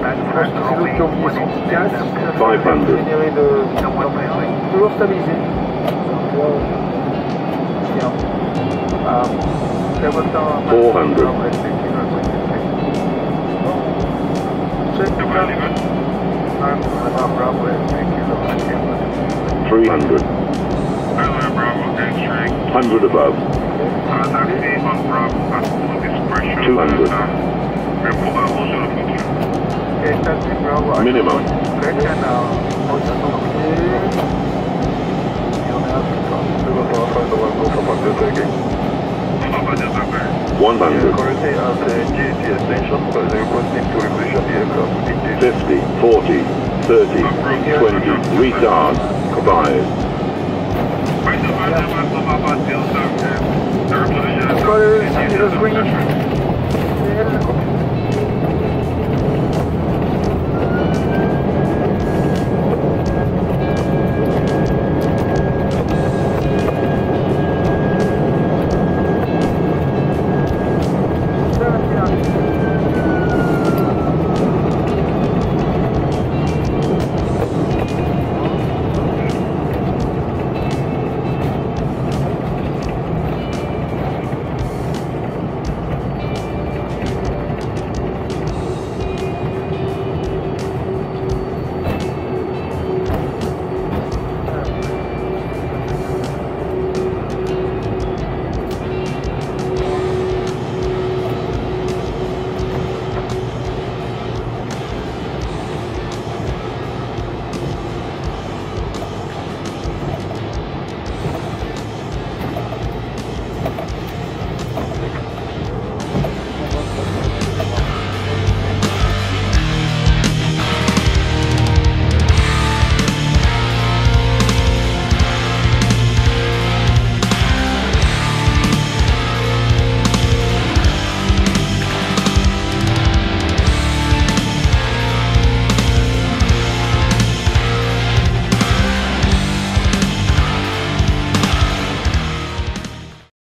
pense que c'est l'autre qui a oublié son gaz. 500. Générer toujours stabiliser. Bien. 400. Check. 300. 100 above. 200. Minimum. One hundred. 50, 40, 30, 20, retard, 5. Call the green.